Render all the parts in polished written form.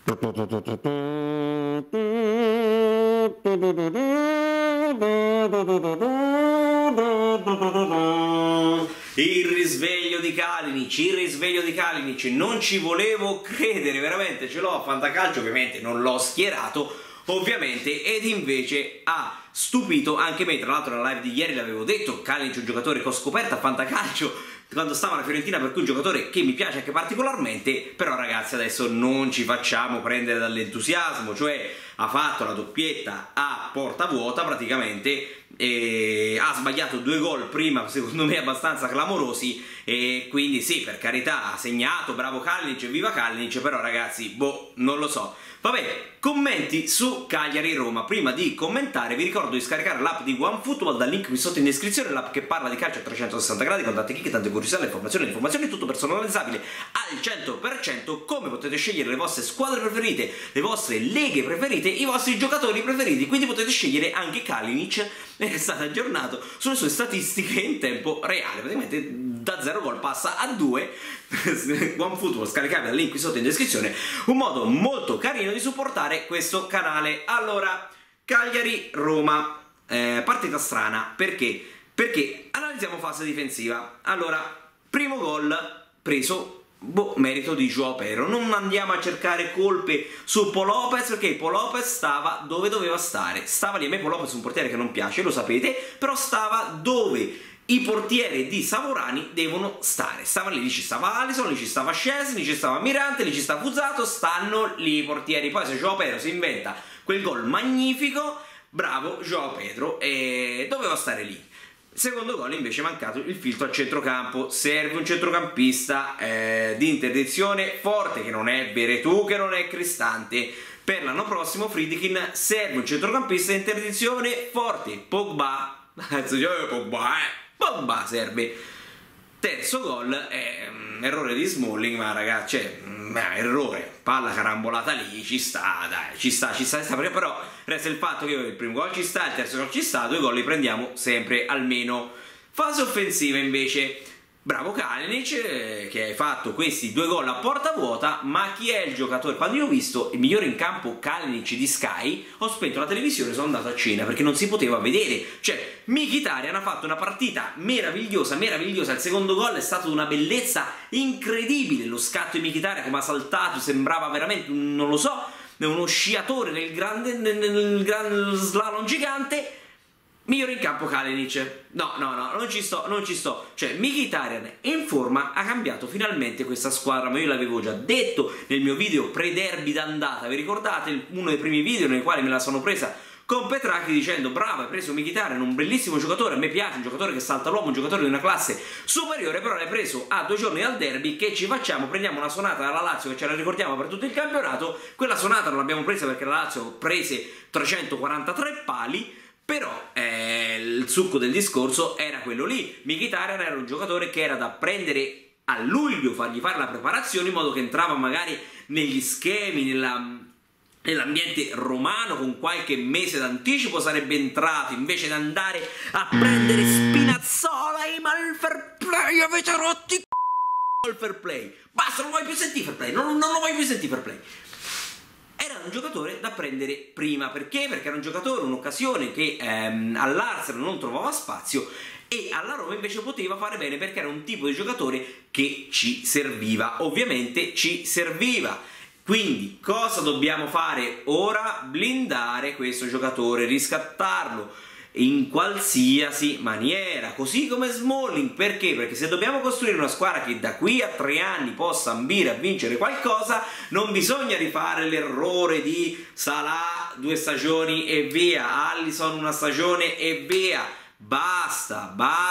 Il risveglio di Kalinic, il risveglio di Kalinic, non ci volevo credere, veramente ce l'ho a Fantacalcio, ovviamente non l'ho schierato, ovviamente, ed invece ha stupito anche me. Tra l'altro nella live di ieri l'avevo detto, Kalinic è un giocatore che ho scoperto a Fantacalcio quando stava alla Fiorentina, per cui un giocatore che mi piace anche particolarmente. Però ragazzi, adesso non ci facciamo prendere dall'entusiasmo, cioè ha fatto la doppietta a porta vuota praticamente, e ha sbagliato 2 gol prima, secondo me abbastanza clamorosi, e quindi sì, per carità, ha segnato, bravo Kalinic, viva Kalinic, però ragazzi, boh, non lo so. Vabbè, commenti su Cagliari-Roma. Prima di commentare vi ricordo di scaricare l'app di OneFootball dal link qui sotto in descrizione, l'app che parla di calcio a 360 gradi con tante chicche, tante curiosità, informazioni, tutto personalizzabile al 100%, come potete scegliere le vostre squadre preferite, le vostre leghe preferite, i vostri giocatori preferiti, quindi potete scegliere anche Kalinic, è stato aggiornato sulle sue statistiche in tempo reale, praticamente da 0 gol passa a 2. OneFootball, scaricabile dal link qui sotto in descrizione, un modo molto carino di supportare questo canale. Allora, Cagliari-Roma, partita strana, perché? Perché analizziamo fase difensiva. Allora, primo gol preso, boh, merito di João Pedro. Non andiamo a cercare colpe su Pau Lopez, perché Pau Lopez stava dove doveva stare. Stava lì, a me Pau Lopez è un portiere che non piace, lo sapete, però stava dove i portieri di Savorani devono stare. Stava lì, ci stava Alisson, lì ci stava Szczesny, ci stava Mirante, lì ci sta Fuzato, stanno lì i portieri. Poi se João Pedro si inventa quel gol magnifico, bravo João Pedro, e doveva stare lì. Secondo gol invece è mancato il filtro al centrocampo, serve un centrocampista di interdizione forte, che non è Veretout, che non è Cristante. Per l'anno prossimo Friedkin serve un centrocampista di interdizione forte, Pogba, Pogba serve. Terzo gol è errore di Smalling, ma ragazzi, cioè, errore, palla carambolata lì, ci sta, dai, ci sta, però resta il fatto che il primo gol ci sta, il terzo gol ci sta, 2 gol li prendiamo sempre almeno. Fase offensiva invece, bravo Kalinic, che hai fatto questi 2 gol a porta vuota, ma chi è il giocatore? Quando io ho visto il migliore in campo Kalinic di Sky, ho spento la televisione e sono andato a cena, perché non si poteva vedere. Cioè, Mkhitaryan ha fatto una partita meravigliosa, meravigliosa. Il secondo gol è stato di una bellezza incredibile. Lo scatto di Mkhitaryan, come ha saltato, sembrava veramente, non lo so, uno sciatore nel gran slalom gigante. Migliore in campo Kalinic. No, non ci sto. Cioè, Mkhitaryan in forma, ha cambiato finalmente questa squadra, ma io l'avevo già detto nel mio video pre-derby d'andata. Vi ricordate? Uno dei primi video nei quali me la sono presa con Petracchi dicendo: bravo, hai preso Mkhitaryan, un bellissimo giocatore, a me piace, un giocatore che salta l'uomo, un giocatore di una classe superiore, però l'hai preso a 2 giorni dal derby. Che ci facciamo? Prendiamo una sonata dalla Lazio che ce la ricordiamo per tutto il campionato. Quella sonata non l'abbiamo presa perché la Lazio prese 343 pali. Però il succo del discorso era quello lì. Mkhitaryan era un giocatore che era da prendere a luglio, fargli fare la preparazione, in modo che entrava magari negli schemi, nell'ambiente romano, con qualche mese d'anticipo sarebbe entrato, invece di andare a prendere Spinazzola. Ma il fair play, avete rotto i il fair play, basta, non vuoi più sentire fair play, non lo vuoi più sentire fair play. Era un giocatore da prendere prima. Perché? Perché era un giocatore, un'occasione che all'Arsenal non trovava spazio, e alla Roma invece poteva fare bene, perché era un tipo di giocatore che ci serviva, ovviamente ci serviva. Quindi cosa dobbiamo fare ora? Blindare questo giocatore, riscattarlo in qualsiasi maniera, così come Smalling. Perché? Perché se dobbiamo costruire una squadra che da qui a 3 anni possa ambire a vincere qualcosa, non bisogna rifare l'errore di Salah 2 stagioni e via, Alisson 1 stagione e via. Basta,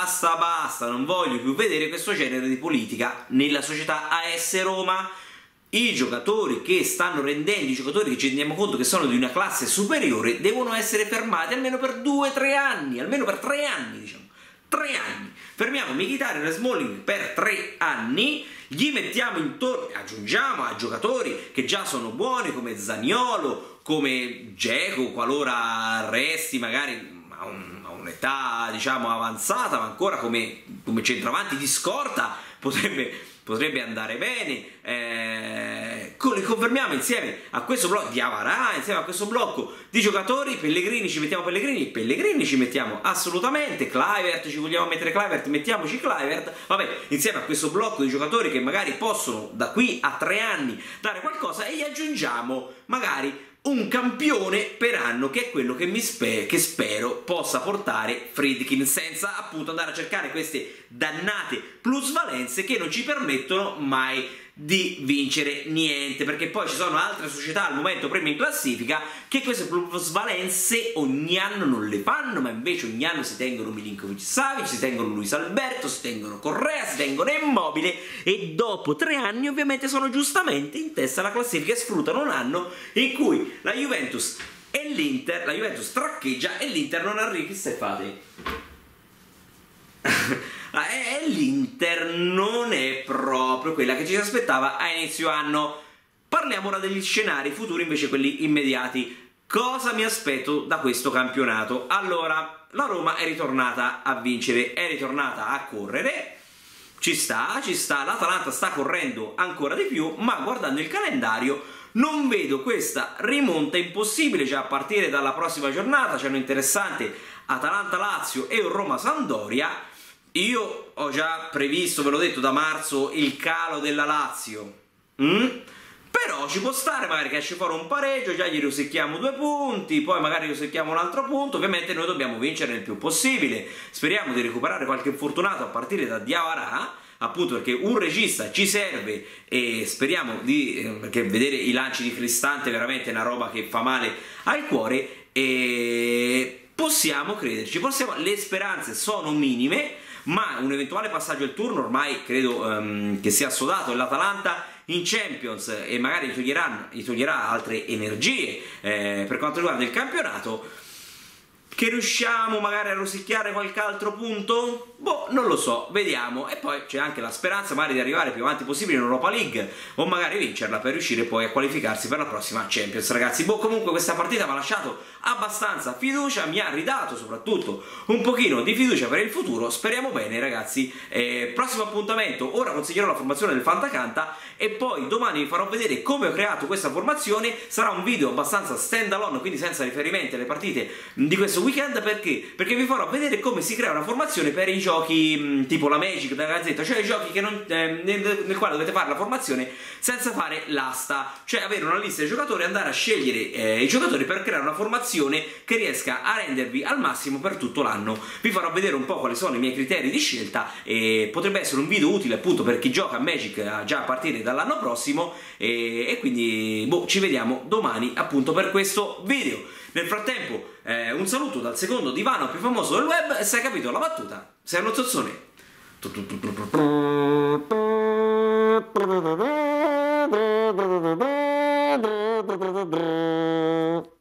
non voglio più vedere questo genere di politica nella società AS Roma. I giocatori che stanno rendendo, i giocatori che ci rendiamo conto che sono di una classe superiore, devono essere fermati almeno per 2-3 anni, almeno per 3 anni, diciamo. 3 anni. Fermiamo Mkhitaryan e Smalling per 3 anni, gli mettiamo intorno, aggiungiamo a giocatori che già sono buoni come Zaniolo, come Dzeko, qualora resti magari a un'età diciamo avanzata, ma ancora come centravanti di scorta potrebbe potrebbe andare bene, li confermiamo insieme a questo blocco di Avarà, insieme a questo blocco di giocatori. Pellegrini, ci mettiamo Pellegrini ci mettiamo assolutamente, Kluivert, ci vogliamo mettere Kluivert, mettiamoci Kluivert, vabbè, insieme a questo blocco di giocatori che magari possono da qui a 3 anni dare qualcosa, e gli aggiungiamo magari un campione per anno, che è quello che che spero possa portare Friedkin, senza appunto andare a cercare queste dannate plusvalenze che non ci permettono mai di vincere niente, perché poi ci sono altre società al momento prime in classifica che queste plusvalenze ogni anno non le fanno, ma invece ogni anno si tengono Milinkovic-Savic, si tengono Luis Alberto, si tengono Correa, si tengono Immobile, e dopo 3 anni ovviamente sono giustamente in testa alla classifica e sfruttano un anno in cui la Juventus e l'Inter, la Juventus traccheggia e l'Inter non arriva. Che stai fate? L'Inter non è proprio quella che ci si aspettava a inizio anno. Parliamo ora degli scenari futuri, invece quelli immediati. Cosa mi aspetto da questo campionato? Allora, la Roma è ritornata a vincere, è ritornata a correre, ci sta, l'Atalanta sta correndo ancora di più, ma guardando il calendario non vedo questa rimonta impossibile. Già a partire dalla prossima giornata c'è un interessante Atalanta-Lazio e un Roma-Sampdoria. Io ho già previsto, ve l'ho detto da marzo, il calo della Lazio, però ci può stare magari che esce fuori un pareggio, già gli rosicchiamo 2 punti, poi magari rosicchiamo un altro punto. Ovviamente noi dobbiamo vincere il più possibile, speriamo di recuperare qualche fortunato a partire da Diawara, appunto perché un regista ci serve, e speriamo perché vedere i lanci di Cristante è veramente una roba che fa male al cuore, e possiamo crederci, le speranze sono minime, ma un eventuale passaggio al turno ormai credo che sia assodato, e l'Atalanta in Champions, e magari gli toglierà altre energie per quanto riguarda il campionato. Che riusciamo magari a rosicchiare qualche altro punto? Boh, non lo so, vediamo. E poi c'è anche la speranza magari di arrivare più avanti possibile in Europa League, o magari vincerla per riuscire poi a qualificarsi per la prossima Champions, ragazzi. Boh, comunque questa partita mi ha lasciato abbastanza fiducia, mi ha ridato soprattutto un pochino di fiducia per il futuro. Speriamo bene, ragazzi. Prossimo appuntamento, ora consiglierò la formazione del Fantacanta, e poi domani vi farò vedere come ho creato questa formazione. Sarà un video abbastanza stand alone, quindi senza riferimenti alle partite di questo weekend. Perché vi farò vedere come si crea una formazione per i giochi tipo la Magic della Gazzetta, cioè i giochi che nel quale dovete fare la formazione senza fare l'asta, cioè avere una lista di giocatori e andare a scegliere i giocatori per creare una formazione che riesca a rendervi al massimo per tutto l'anno. Vi farò vedere un po' quali sono i miei criteri di scelta, e potrebbe essere un video utile appunto per chi gioca a Magic già a partire dall'anno prossimo, e quindi boh, ci vediamo domani appunto per questo video. Nel frattempo un saluto dal secondo divano più famoso del web, e se hai capito la battuta sei uno zozzone.